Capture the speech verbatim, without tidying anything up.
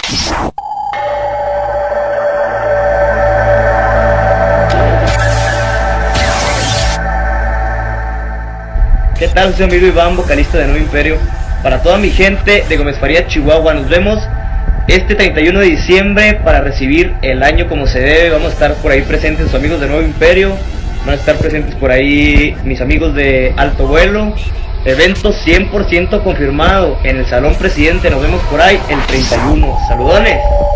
¿Qué tal? Soy amigo Iván, vocalista de Nuevo Imperio. Para toda mi gente de Gómez Farías, Chihuahua, nos vemos este treinta y uno de diciembre para recibir el año como se debe. Vamos a estar por ahí presentes sus amigos de Nuevo Imperio, van a estar presentes por ahí mis amigos de Alto Vuelo. Evento cien por ciento confirmado en el Salón Presidente. Nos vemos por ahí el treinta y uno. Saludones.